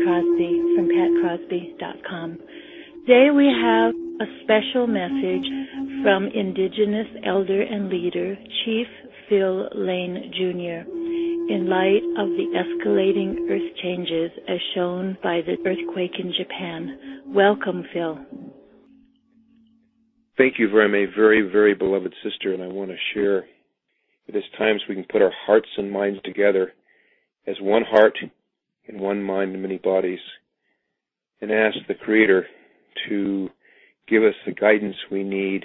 Crosby from patcrosby.com. Today we have a special message from Indigenous elder and leader Chief Phil Lane Jr. in light of the escalating earth changes as shown by the earthquake in Japan. Welcome, Phil. Thank you, my very, very beloved sister, and I want to share at this time so we can put our hearts and minds together as one heart and one mind and many bodies, and ask the Creator to give us the guidance we need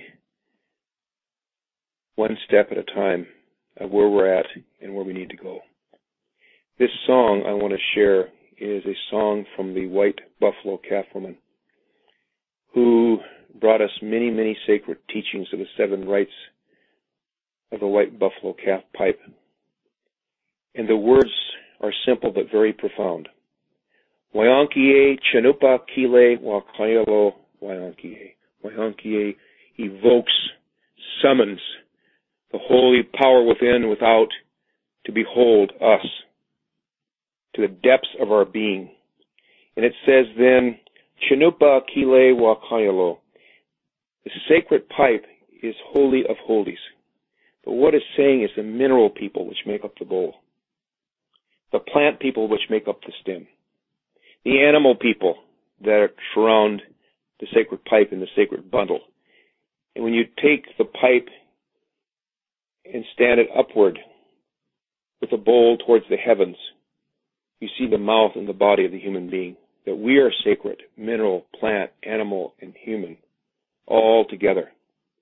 one step at a time of where we're at and where we need to go. This song I want to share is a song from the White Buffalo Calf Woman, who brought us many, many sacred teachings of the 7 rites of the White Buffalo Calf Pipe. And the words are simple but very profound. Wayankie Chanupa Kile Wakayalo Wayankie. Wayankie evokes, summons the holy power within and without to behold us to the depths of our being. And it says then, Chanupa Kile Wakayalo. The sacred pipe is holy of holies. But what it's saying is the mineral people which make up the bowl, the plant people which make up the stem, the animal people that surround the sacred pipe and the sacred bundle. And when you take the pipe and stand it upward with the bowl towards the heavens, you see the mouth and the body of the human being, that we are sacred, mineral, plant, animal, and human, all together.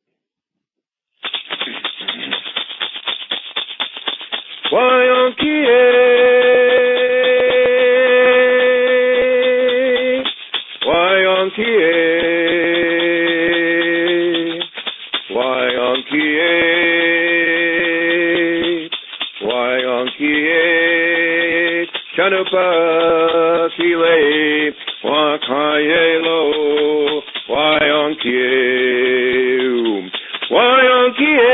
Wayankie, Wayankie, Wayankie, Wayankie, Chanupa Kile Wakayelo, Wayankie, Wayankie,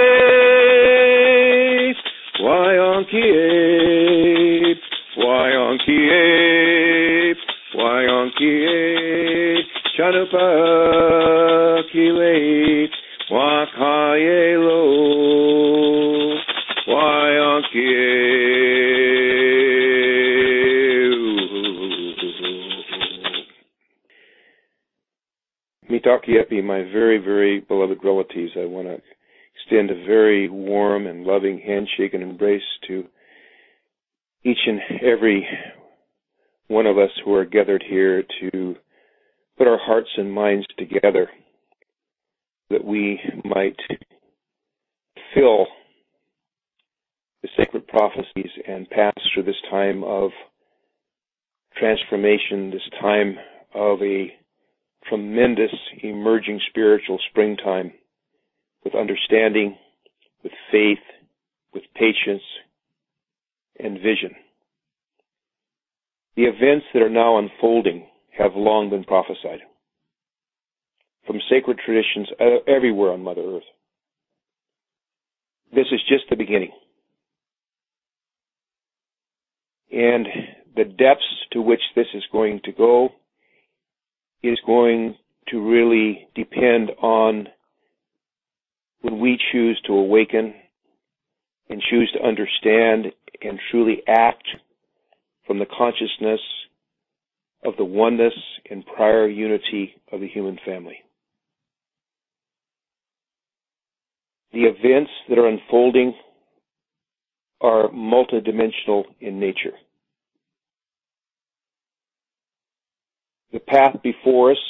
Wayankie, Wayankie, Wayankie, Chanupa Kile Wakayelo, Wayankie. Mitaki Epi, my very, very beloved relatives, I want to extend a very warm and loving handshake and embrace to each and every one of us who are gathered here to put our hearts and minds together that we might fill the sacred prophecies and pass through this time of transformation, this time of a tremendous emerging spiritual springtime with understanding, with faith, with patience, and vision. The events that are now unfolding have long been prophesied from sacred traditions everywhere on Mother Earth. This is just the beginning. And the depths to which this is going to go is going to really depend on when we choose to awaken and choose to understand and truly act from the consciousness of the oneness and prior unity of the human family. The events that are unfolding are multidimensional in nature. The path before us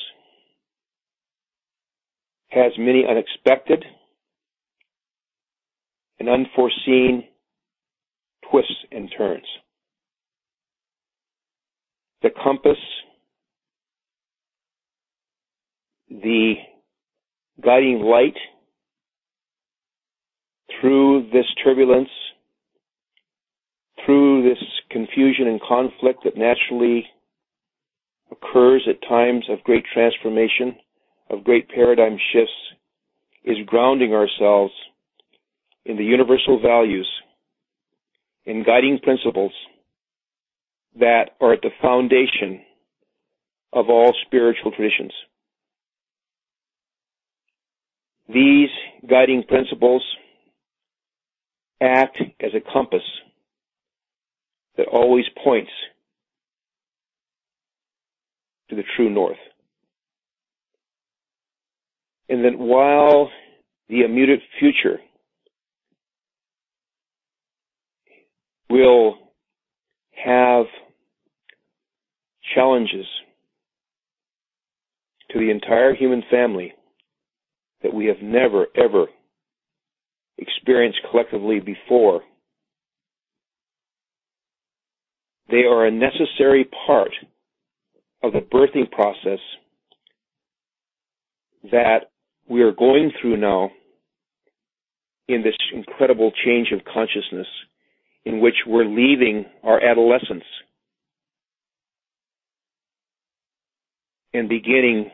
has many unexpected and unforeseen twists and turns. The compass, the guiding light through this turbulence, through this confusion and conflict that naturally occurs at times of great transformation, of great paradigm shifts, is grounding ourselves in the universal values, in guiding principles that are at the foundation of all spiritual traditions. These guiding principles act as a compass that always points to the true north. And that while the immediate future will have challenges to the entire human family that we have never, ever experienced collectively before, they are a necessary part of the birthing process that we are going through now in this incredible change of consciousness in which we're leaving our adolescence and beginning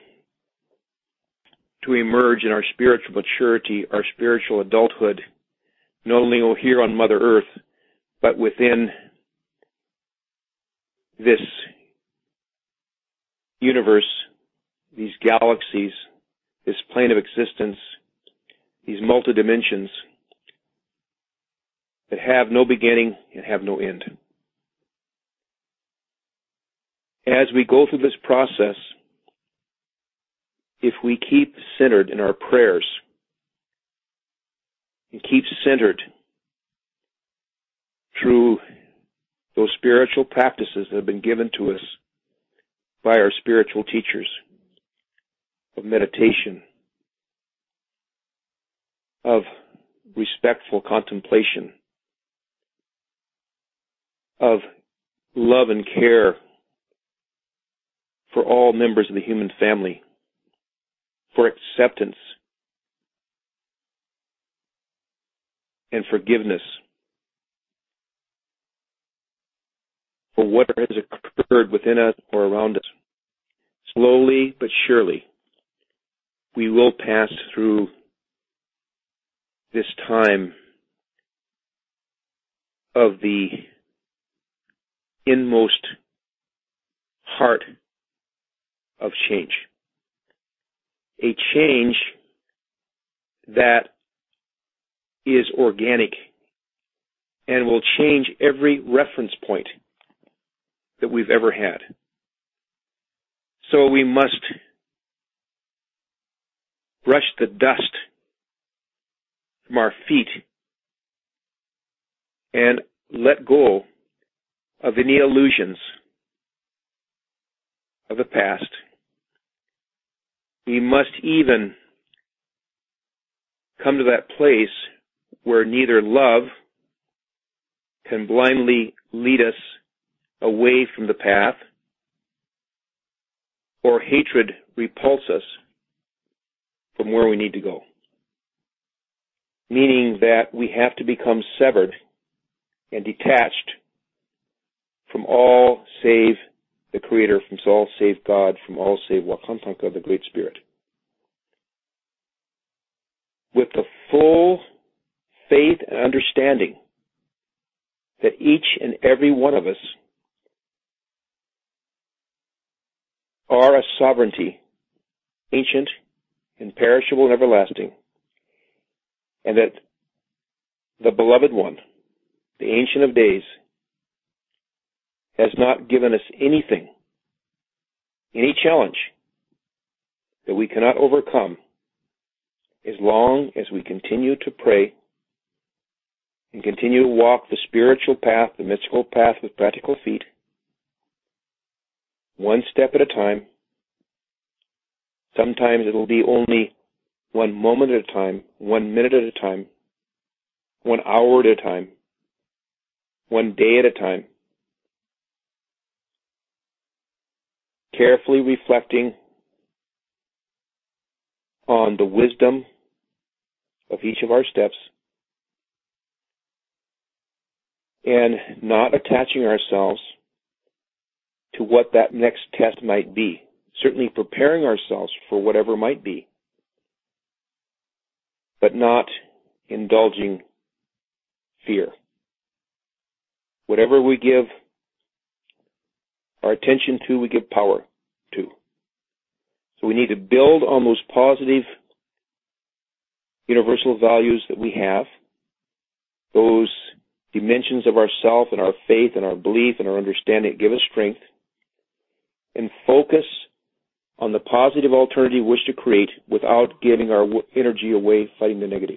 to emerge in our spiritual maturity, our spiritual adulthood, not only here on Mother Earth, but within this universe, these galaxies, this plane of existence, these multi-dimensions that have no beginning and have no end. As we go through this process, if we keep centered in our prayers and keep centered through those spiritual practices that have been given to us by our spiritual teachers of meditation, of respectful contemplation, of love and care for all members of the human family, for acceptance and forgiveness for what has occurred within us or around us. Slowly but surely, we will pass through this time of the inmost heart of change. A change that is organic and will change every reference point that we've ever had. So we must brush the dust from our feet and let go of any illusions of the past. We must even come to that place where neither love can blindly lead us away from the path, or hatred repulse us from where we need to go. Meaning that we have to become severed and detached from all save the Creator, from all save God, from all save Wakantanka, the Great Spirit. With the full faith and understanding that each and every one of us are a sovereignty, ancient, imperishable, and everlasting, and that the Beloved One, the Ancient of Days, has not given us anything, any challenge that we cannot overcome as long as we continue to pray and continue to walk the spiritual path, the mystical path with practical feet, one step at a time. Sometimes it'll be only one moment at a time, 1 minute at a time, 1 hour at a time, 1 day at a time. Carefully reflecting on the wisdom of each of our steps and not attaching ourselves to what that next test might be. Certainly preparing ourselves for whatever might be, but not indulging fear. Whatever we give our attention to, we give power to. So we need to build on those positive universal values that we have, those dimensions of ourself and our faith and our belief and our understanding that give us strength, and focus on the positive alternative we wish to create without giving our energy away fighting the negative.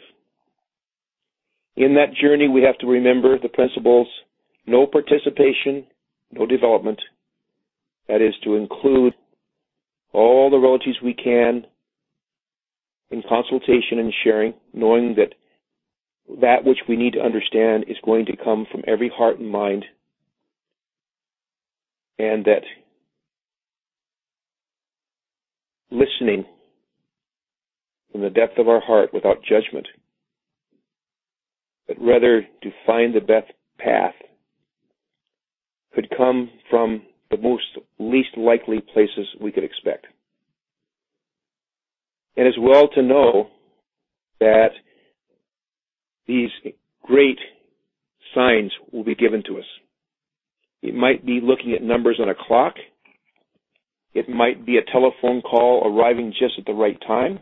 In that journey, we have to remember the principles: no participation, no development. That is to include all the relatives we can in consultation and sharing, knowing that that which we need to understand is going to come from every heart and mind, and that listening from the depth of our heart without judgment, but rather to find the best path, could come from the most least likely places we could expect. And as well to know that these great signs will be given to us. It might be looking at numbers on a clock. It might be a telephone call arriving just at the right time.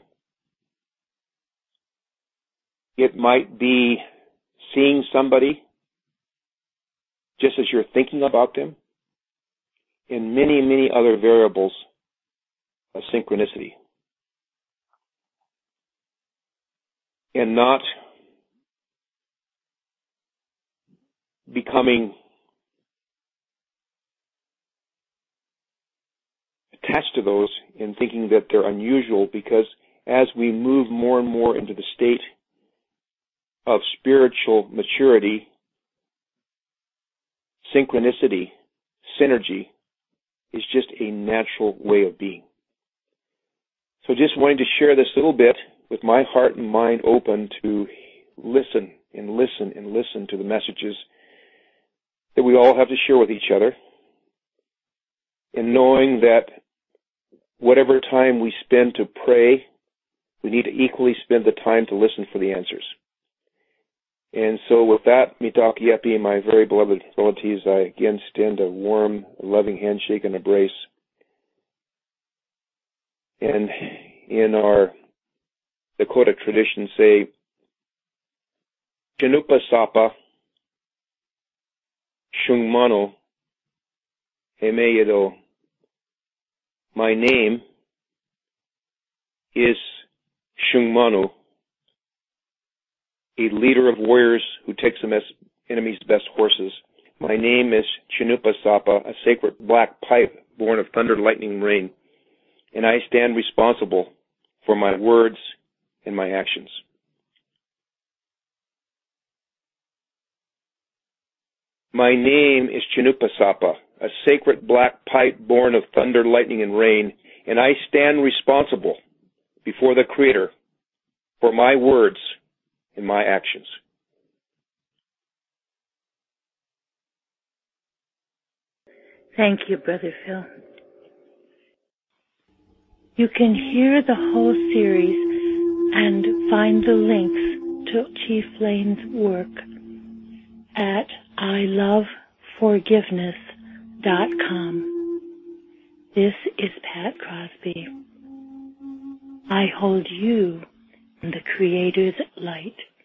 It might be seeing somebody just as you're thinking about them, and many, many other variables of synchronicity. And not becoming attached to those and thinking that they're unusual, because as we move more and more into the state of spiritual maturity, synchronicity, synergy is just a natural way of being. So just wanting to share this little bit with my heart and mind open to listen and listen and listen to the messages that we all have to share with each other, and knowing that whatever time we spend to pray, we need to equally spend the time to listen for the answers. And so with that, Mitaki Epi, my very beloved relatives, I again extend a warm, loving handshake and embrace. And in our Dakota tradition say, Chinupa Sapa, Shungmano, Hemeyedo. My name is Shungmano, a leader of warriors who takes the enemy's best horses. My name is Chinupa Sapa, a sacred black pipe born of thunder, lightning, and rain, and I stand responsible for my words and my actions. My name is Chinupa Sapa, a sacred black pipe born of thunder, lightning, and rain, and I stand responsible before the Creator for my words and my actions. Thank you, Brother Phil. You can hear the whole series and find the links to Chief Lane's work at iloveforgiveness.com. This is Pat Crosby. I hold you in the Creator's light.